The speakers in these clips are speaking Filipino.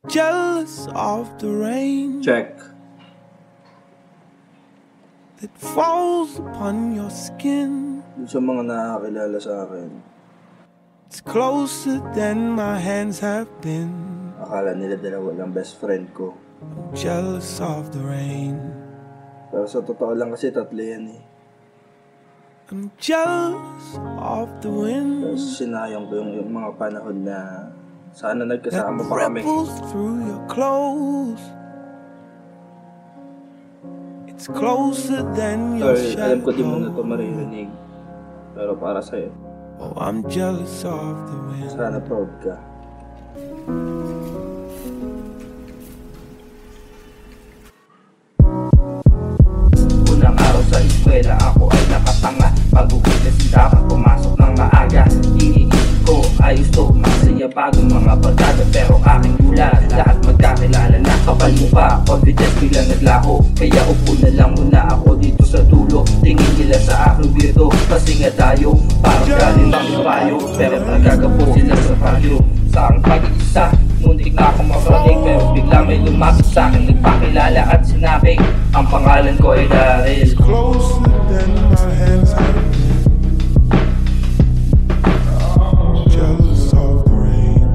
Jealous of the rain. Check. That falls upon your skin. Yung sa mga nakakilala sa akin, It's closer than my hands have been. akala nila dalawa lang best friend ko. I'm jealous of the rain. Pero sa totoo lang kasi tatlo yan eh. I'm jealous of the wind. Pero sinayang ko yung mga panahon na sana That nagkasama pa kami. ripples through your clothes. It's closer than your Sorry, alam ko di mo na shadow. ito maririnig. Pero para sa'yo, Oh, I'm jealous of the wind. sana proud ka. Unang araw sa eskwela, ako ay nakatanga. Pag-uwigas dapat pumasok ng maaga. Iniisip ko, ayos to, masaya bagong mga barkada. Pero aking ulat, lahat magkakilala na. Kapal mo pa, confidence biglang naglaho. Kaya upo na lang muna ako dito sa dulo. Tingin nila sa aking weirdo, kasi nga tayo parang galing ng ibayo. Pero nagkagapo sila sa radyo. Sa aking pag-iisa, muntik na akong maparating. Pero bigla may lumapit sa akin, nagpakilala at sinabi, ang pangalan ko ay Daryl. Closer than my hands have been. I'm jealous of the rain.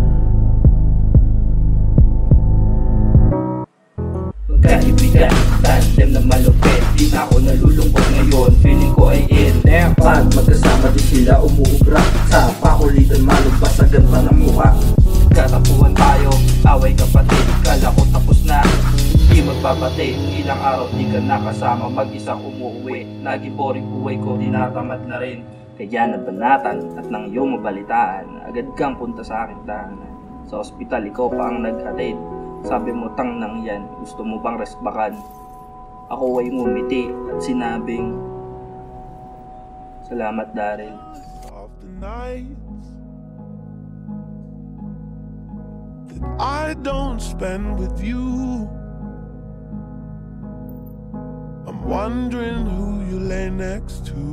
Magkaibigan, tandem na malupit. Di na ako nalulungkot ngayon, feeling ko ay in. Pag magkasama din sila umuubra, sa pakulitan malubas sa ganda ng mukha. Katapuan tayo, away kapatid, kala ko tapos na. Di magpapatid, ilang araw di ka nakasama, mag-isa umuwi. Naging boring buhay ko, tinatamad na rin. Kaya nabanatan at nang iyong mabalitaan, agad kang punta sa aking tahanan. Sa ospital, ikaw pa ang naghatid. Sabi mo, tang nang yan, gusto mo bang resbakan? Ako ay ngumiti at sinabing, salamat Daryl. Of the nights that I don't spend with you. I'm wondering who you lay next to.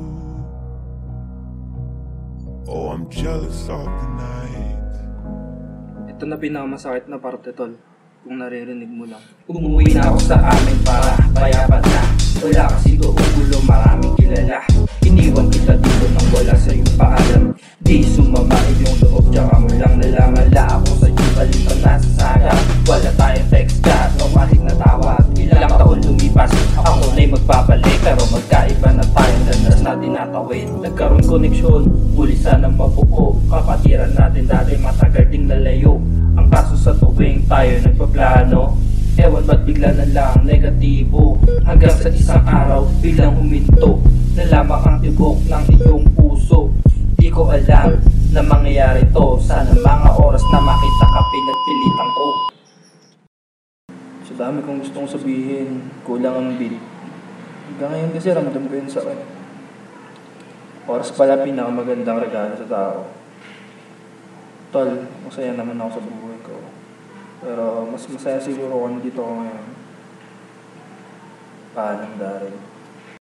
Oh, I'm jealous of the night. Ito na pinakamasakit na parte, tol. Kung naririnig mo lang. Umuwi na ako sa amin para bayapan na. Wala kasi doon gulo, maraming kilala. Iniwan kita dito nang wala sa iyong paalam. Di sumama iyong loob, tsaka mo lang nalaman. La ako sa iyo, balikan na sa saga. Wala tayong text chat o kahit na tawag. Ilang taon lumipas, ako na'y magbabalik. Pero magkaiba na tayong landas na tinatawid. Nagkaroon koneksyon, muli sana mabuo. Kapatiran natin dati matagal ding nalayo. Ang kaso sa tuwing tayo nagpaplano, ewan ba't bigla na lang negatibo. Hanggang sa isang araw bilang huminto, nalamak ang tibok ng iyong puso. Di ko alam na mangyayari to. Sana mga oras na makita ka, pinagpilitan ko. Sa dami kong gustong sabihin, kulang ang beat. Hanggang ngayon kasi ramdam ko yun sa akin. Oras pala pinakamagandang regalo sa tao. Tol, masaya naman ako sa buhay ko. Pero mas masaya siguro kung dito ako ngayon. Paalam, Daryl.